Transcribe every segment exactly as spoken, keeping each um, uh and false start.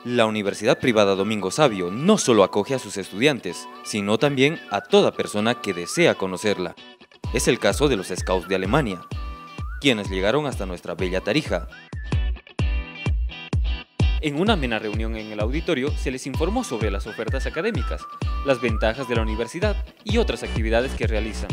La Universidad Privada Domingo Savio no solo acoge a sus estudiantes, sino también a toda persona que desea conocerla. Es el caso de los Scouts de Alemania, quienes llegaron hasta nuestra bella Tarija. En una amena reunión en el auditorio se les informó sobre las ofertas académicas, las ventajas de la universidad y otras actividades que realizan.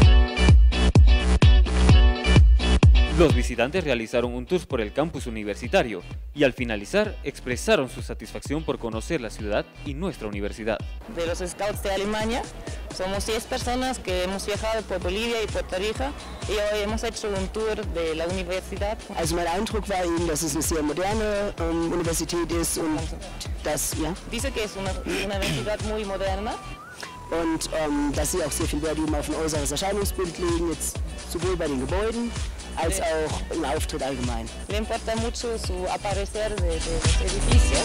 Los visitantes realizaron un tour por el campus universitario y al finalizar expresaron su satisfacción por conocer la ciudad y nuestra universidad. De los Scouts de Alemania, somos diez personas que hemos viajado por Bolivia y Puerto Rico y hoy hemos hecho un tour de la universidad. Also mein Eindruck war eben, dass es eine sehr moderne um, Universität ist und das, ja. Dice que es una, una universidad muy moderna. Und ähm, dass sie auch sehr viel Wert eben auf ein äußeres Erscheinungsbild legen, jetzt sowohl bei den Gebäuden als auch im Auftritt allgemein. Le importa mucho su aparecer de, de los edificios.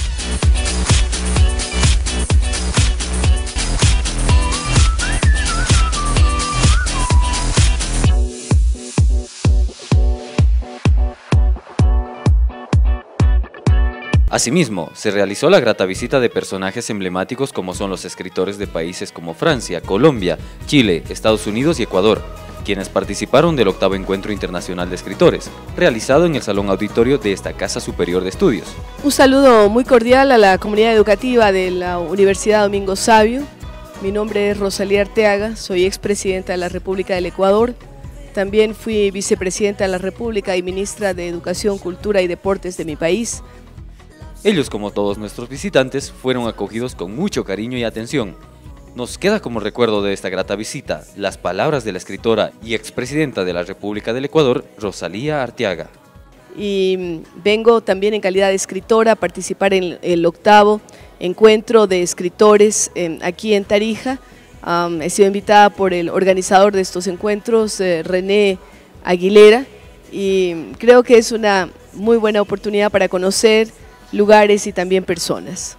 Asimismo, se realizó la grata visita de personajes emblemáticos como son los escritores de países como Francia, Colombia, Chile, Estados Unidos y Ecuador, quienes participaron del octavo Encuentro Internacional de Escritores, realizado en el Salón Auditorio de esta Casa Superior de Estudios. Un saludo muy cordial a la comunidad educativa de la Universidad Domingo Savio. Mi nombre es Rosalía Arteaga, soy expresidenta de la República del Ecuador. También fui vicepresidenta de la República y ministra de Educación, Cultura y Deportes de mi país. Ellos, como todos nuestros visitantes, fueron acogidos con mucho cariño y atención. Nos queda como recuerdo de esta grata visita las palabras de la escritora y expresidenta de la República del Ecuador, Rosalía Arteaga. Y vengo también en calidad de escritora a participar en el octavo encuentro de escritores eh, aquí en Tarija. Um, he sido invitada por el organizador de estos encuentros, eh, René Aguilera, y creo que es una muy buena oportunidad para conocer lugares y también personas.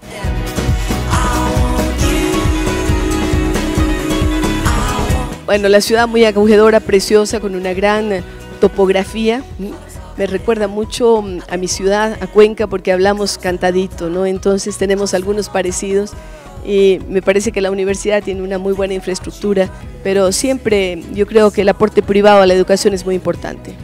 Bueno, la ciudad muy acogedora, preciosa, con una gran topografía. Me recuerda mucho a mi ciudad, a Cuenca, porque hablamos cantadito, ¿no? Entonces tenemos algunos parecidos y me parece que la universidad tiene una muy buena infraestructura, pero siempre yo creo que el aporte privado a la educación es muy importante.